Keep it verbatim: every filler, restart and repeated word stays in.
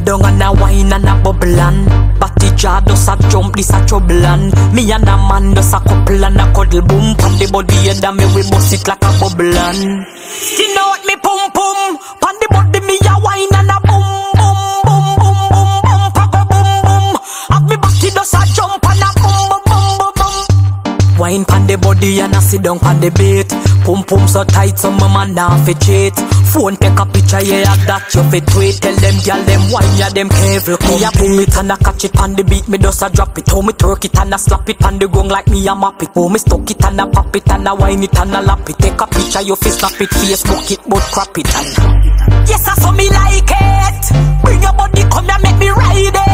down and a wine and a bubble and Batty jaw does a jump, this a trouble and me and a man does a couple and a cuddle boom. Pan the body and a me we bust it like a bubble and skin out me pum pum. Pan the body me a wine and a boom boom boom boom boom boom papa boom boom. Have me batty does a jump and a boom boom boom boom boom. Wine pan the body and a sit down pan the beat. Pum pum so tight so my man now fi cheat. Phone take a picture, yeah, that you fit tweet. Tell them, girl, them wine, yeah, them careful. Me a pull it and a catch it on the beat, me just a drop it. How me twerk it and a slap it on the gong like me a map it. How me stuck it and a pop it and a wine it and a lap it. Take a picture, you fi snap it, Facebook it, but crap it and yes, I saw me like it. Bring your body, come and make me ride it.